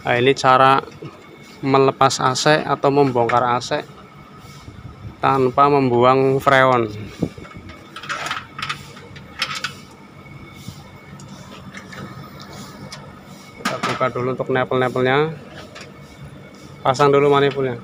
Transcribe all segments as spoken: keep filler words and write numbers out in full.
Nah, ini cara melepas A C atau membongkar A C tanpa membuang freon. Kita buka dulu untuk nepel-nepelnya, pasang dulu manifoldnya.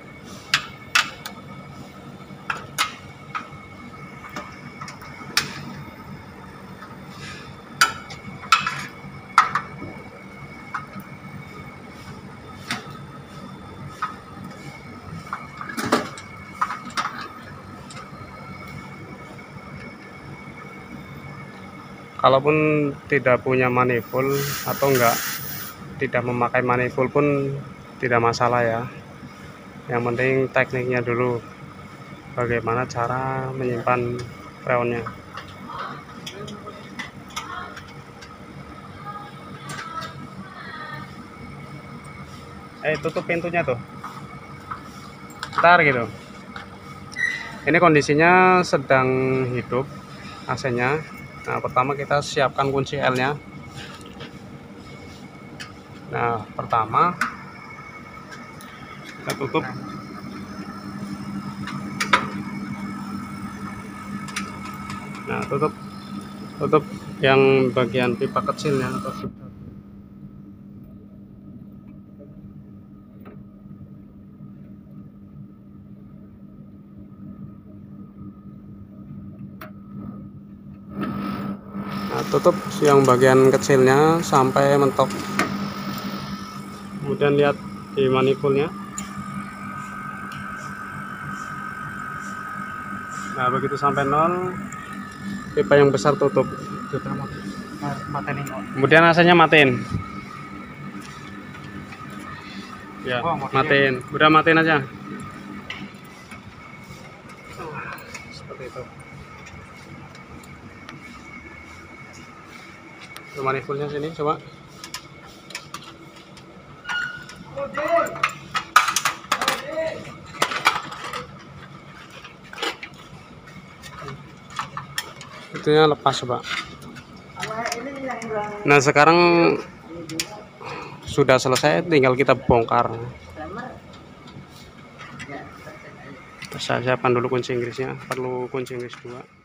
Kalaupun tidak punya manifold atau enggak tidak memakai manifold pun tidak masalah ya. Yang penting tekniknya dulu, bagaimana cara menyimpan freonnya. Eh tutup pintunya tuh, ntar gitu. Ini kondisinya sedang hidup A C-nya. Nah, pertama kita siapkan kunci L-nya. Nah, pertama kita tutup. Nah, tutup tutup yang bagian pipa kecilnya atau pipa. Nah, tutup yang bagian kecilnya sampai mentok. Kemudian lihat di manifoldnya. Nah, begitu sampai nol, pipa yang besar tutup. Kemudian A C-nya matiin. Ya, matiin. Udah matiin aja. Seperti itu. Itu manifoldnya sini, coba. Itunya lepas, coba. Nah, sekarang sudah selesai, tinggal kita bongkar. Saya siapkan dulu kunci Inggrisnya, perlu kunci Inggris dua.